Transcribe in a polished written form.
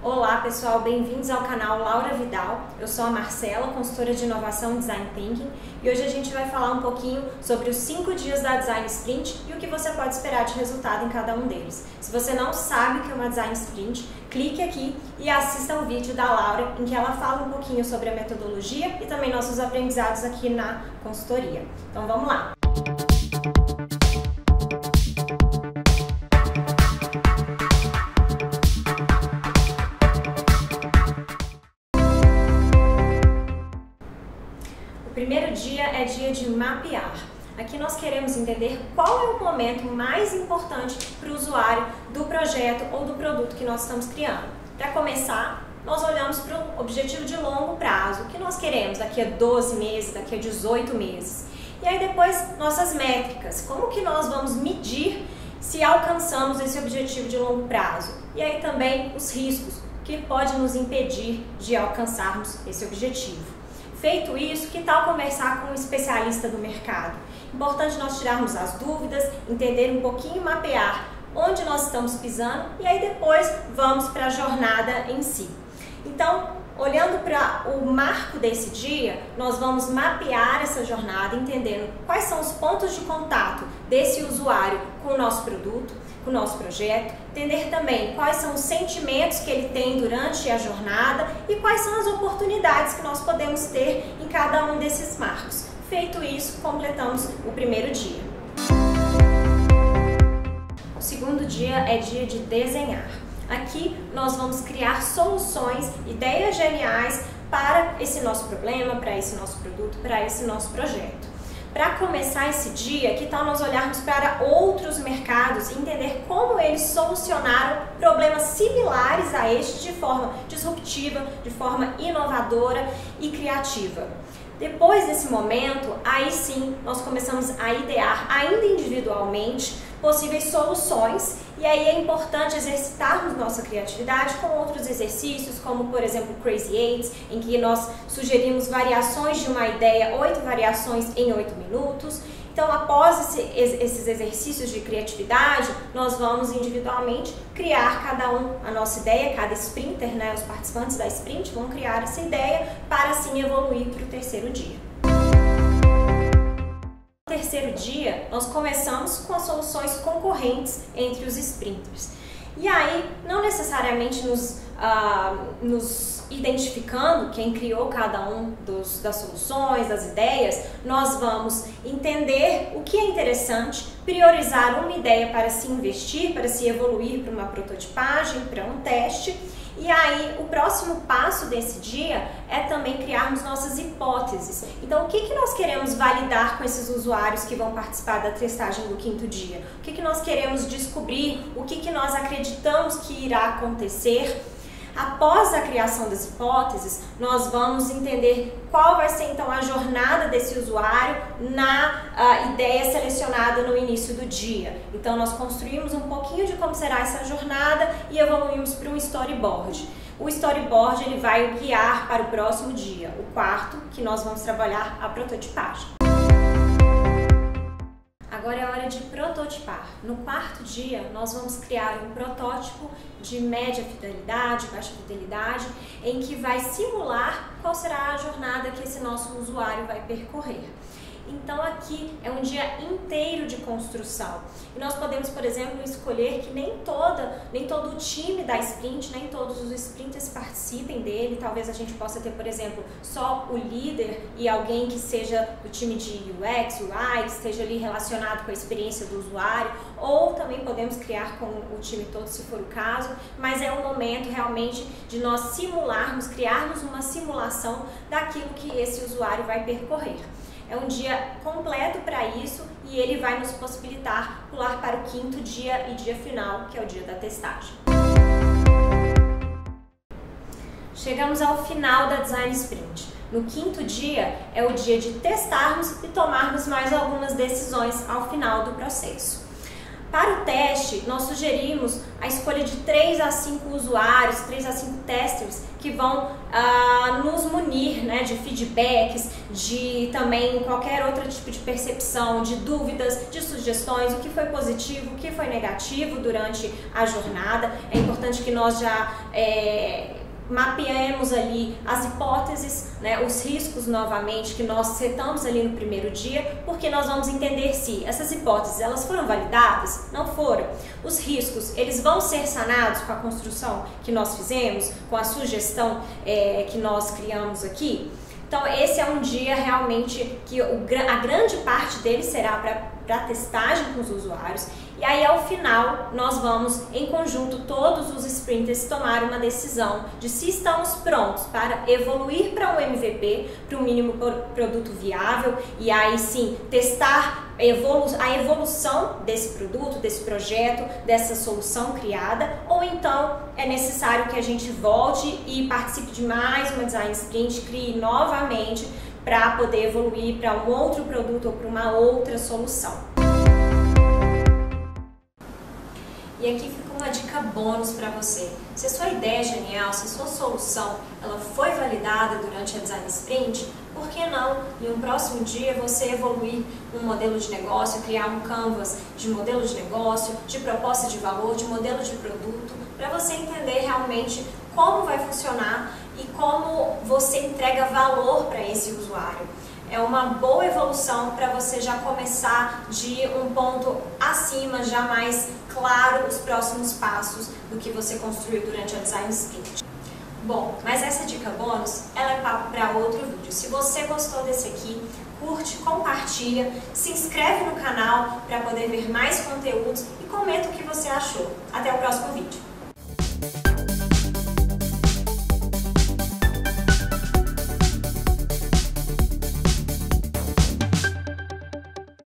Olá pessoal, bem-vindos ao canal Laura Vidal. Eu sou a Marcela, consultora de inovação e Design Thinking, e hoje a gente vai falar um pouquinho sobre os 5 dias da Design Sprint e o que você pode esperar de resultado em cada um deles. Se você não sabe o que é uma Design Sprint, clique aqui e assista o vídeo da Laura, em que ela fala um pouquinho sobre a metodologia e também nossos aprendizados aqui na consultoria. Então vamos lá! O primeiro dia é dia de mapear. Aqui nós queremos entender qual é o momento mais importante para o usuário do projeto ou do produto que nós estamos criando. Para começar, nós olhamos para o objetivo de longo prazo, o que nós queremos daqui a 12 meses, daqui a 18 meses. E aí depois, nossas métricas, como que nós vamos medir se alcançamos esse objetivo de longo prazo. E aí também os riscos, que podem nos impedir de alcançarmos esse objetivo. Feito isso, que tal conversar com um especialista do mercado? Importante nós tirarmos as dúvidas, entender um pouquinho, mapear onde nós estamos pisando e aí depois vamos para a jornada em si. Então, olhando para o marco desse dia, nós vamos mapear essa jornada, entendendo quais são os pontos de contato desse usuário com o nosso produto, com o nosso projeto, entender também quais são os sentimentos que ele tem durante a jornada e quais são as oportunidades que nós podemos ter em cada um desses marcos. Feito isso, completamos o primeiro dia. O segundo dia é dia de desenhar. Aqui nós vamos criar soluções, ideias geniais para esse nosso problema, para esse nosso produto, para esse nosso projeto. Para começar esse dia, que tal nós olharmos para outros mercados e entender como eles solucionaram problemas similares a este de forma disruptiva, de forma inovadora e criativa. Depois desse momento, aí sim, nós começamos a idear, ainda individualmente, possíveis soluções, e aí é importante exercitarmos nossa criatividade com outros exercícios, como por exemplo o Crazy 8, em que nós sugerimos variações de uma ideia, 8 variações em 8 minutos. Então, após esses exercícios de criatividade, nós vamos individualmente criar cada um a nossa ideia, cada sprinter, né, os participantes da sprint vão criar essa ideia para assim evoluir para o terceiro dia. No terceiro dia, nós começamos com as soluções concorrentes entre os sprinters. E aí, não necessariamente nos identificando quem criou cada um das soluções, das ideias, nós vamos entender o que é interessante, priorizar uma ideia para se investir, para se evoluir para uma prototipagem, para um teste. E aí, o próximo passo desse dia é também criarmos nossas hipóteses. Então, o que nós queremos validar com esses usuários que vão participar da testagem do quinto dia? O que nós queremos descobrir? O que nós acreditamos que irá acontecer? Após a criação das hipóteses, nós vamos entender qual vai ser então a jornada desse usuário na ideia selecionada no início do dia. Então nós construímos um pouquinho de como será essa jornada e evoluímos para um storyboard. O storyboard ele vai guiar para o próximo dia, o quarto, que nós vamos trabalhar a prototipagem. Agora é hora de prototipar. No quarto dia, nós vamos criar um protótipo de média fidelidade, baixa fidelidade, em que vai simular qual será a jornada que esse nosso usuário vai percorrer. Então aqui é um dia inteiro de construção e nós podemos, por exemplo, escolher que nem todo o time da sprint, nem todos os sprinters participem dele. Talvez a gente possa ter, por exemplo, só o líder e alguém que seja do time de UX, UI, que esteja ali relacionado com a experiência do usuário, ou também podemos criar com o time todo, se for o caso, mas é um momento realmente de nós simularmos, criarmos uma simulação daquilo que esse usuário vai percorrer. É um dia completo para isso e ele vai nos possibilitar pular para o quinto dia e dia final, que é o dia da testagem. Chegamos ao final da Design Sprint. No quinto dia é o dia de testarmos e tomarmos mais algumas decisões ao final do processo. Para o teste, nós sugerimos a escolha de 3 a 5 usuários, 3 a 5 testers que vão nos munir, né, de feedbacks, de também qualquer outro tipo de percepção, de dúvidas, de sugestões, o que foi positivo, o que foi negativo durante a jornada. É importante que nós já mapeemos ali as hipóteses, né, os riscos novamente que nós setamos ali no primeiro dia, porque nós vamos entender se essas hipóteses elas foram validadas, não foram. Os riscos, eles vão ser sanados com a construção que nós fizemos, com a sugestão que nós criamos aqui. Então esse é um dia realmente que a grande parte dele será para testagem com os usuários. E aí ao final nós vamos em conjunto todos os sprinters tomar uma decisão de se estamos prontos para evoluir para um MVP, para um mínimo produto viável, e aí sim testar a evolução desse produto, desse projeto, dessa solução criada, ou então é necessário que a gente volte e participe de mais uma design sprint, crie novamente para poder evoluir para um outro produto ou para uma outra solução. E aqui fica uma dica bônus para você. Se a sua ideia é genial, se a sua solução ela foi validada durante a Design Sprint, por que não, em um próximo dia, você evoluir um modelo de negócio, criar um canvas de modelo de negócio, de proposta de valor, de modelo de produto, para você entender realmente como vai funcionar e como você entrega valor para esse usuário. É uma boa evolução para você já começar de um ponto acima, já mais claro os próximos passos do que você construiu durante a Design Sprint. Bom, mas essa dica bônus, ela é papo para outro vídeo. Se você gostou desse aqui, curte, compartilha, se inscreve no canal para poder ver mais conteúdos e comenta o que você achou. Até o próximo vídeo.